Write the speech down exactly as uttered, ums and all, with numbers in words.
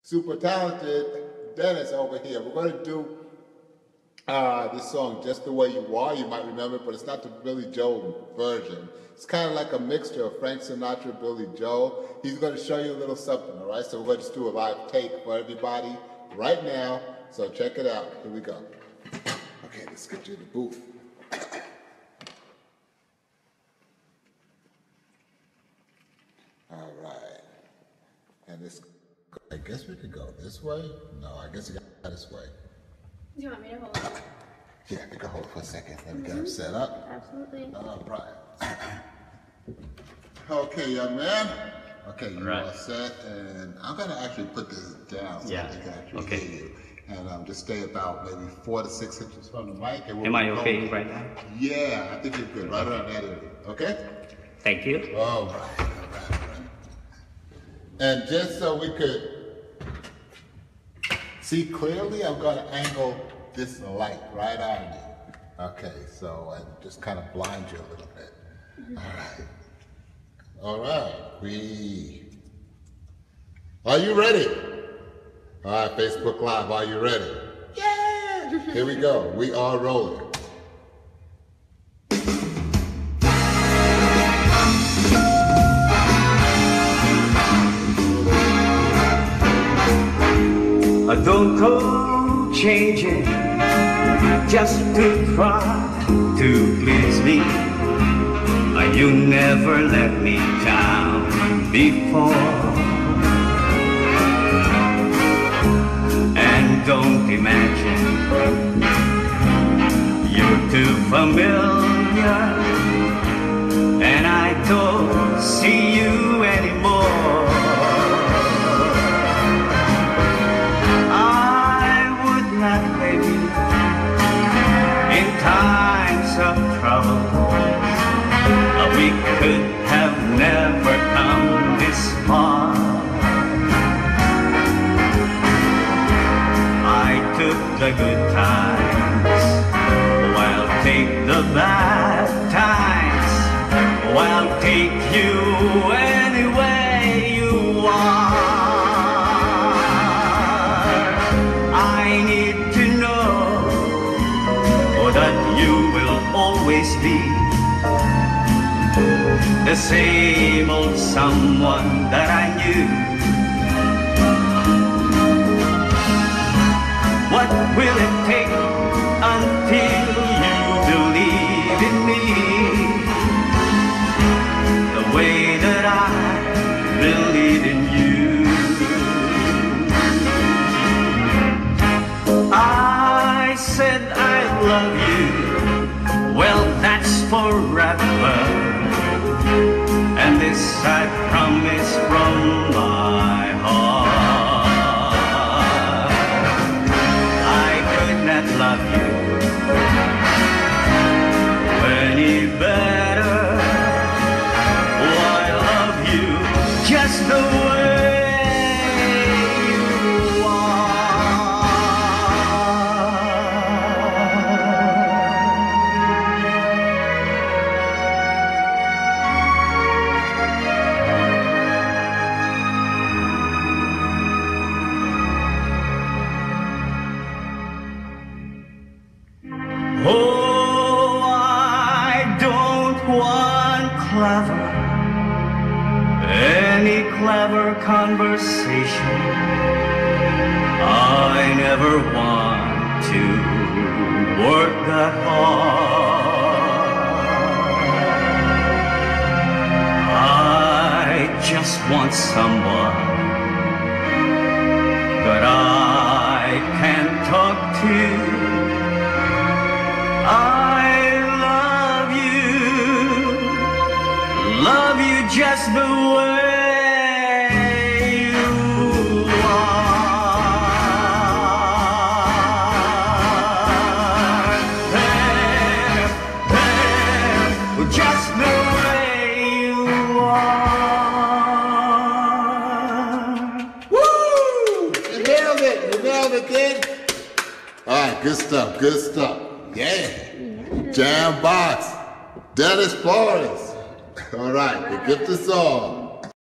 super talented Dennis over here. We're going to do uh, this song Just the Way You Are. You might remember it, but it's not the Billy Joel version. It's kind of like a mixture of Frank Sinatra, Billy Joel. He's going to show you a little something, all right? So we're going to just do a live take for everybody right now. So check it out. Here we go. Okay, let's get you in the booth. All right. And this, I guess we could go this way. No, I guess you got this way. Do you want me to hold it? Yeah, we can hold it for a second. Let me mm-hmm. get him set up. Absolutely. All right. Okay, young man. Okay, you right. All set, and I'm gonna actually put this down so yeah. I can actually okay. hear you. And um, just stay about maybe four to six inches from the mic. And we'll Am I okay going. right now? Yeah, I think you're good. Right around that area. Okay? Thank you. All right. All right. All right. And just so we could see clearly, I'm going to angle this light right on you. Okay, so I just kind of blind you a little bit. All right. All right. We. Are you ready? All right, Facebook Live, are you ready? Yeah! Here we go. We are rolling. I don't go changing just to try to please me. You never let me down before. And don't imagine you're too familiar, and I don't see you anymore. I would not leave you in times of trouble. We could have never come this far. I took the good times, while take the bad times, while take you any way you are. I need to know that you will always be the same old someone that I knew. What will it take until you believe in me the way that I believe in you? I said I love you, well that's forever. And this I promise from my heart. I could not love you any better. Oh, I love you just the way you are. Oh, I don't want clever, any clever conversation. I never want to work that hard. I just want someone that I can talk to. I love you, love you just the way you are. There, there, just the way you are. Woo! You nailed it, you nailed it, kid. All right, good stuff, good stuff. Yeah. Jambox. Dennis Flores. All right, the gift of song.